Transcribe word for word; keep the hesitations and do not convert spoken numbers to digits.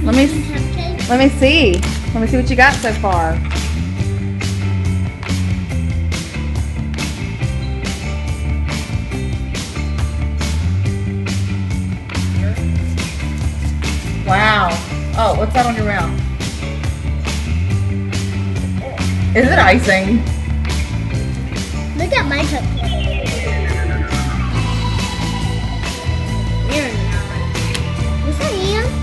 Let me let me see. Let me see what you got so far. Wow. Oh, what's that on your mouth? Is it icing? Look at my cupcake. You're not. Yes, I am.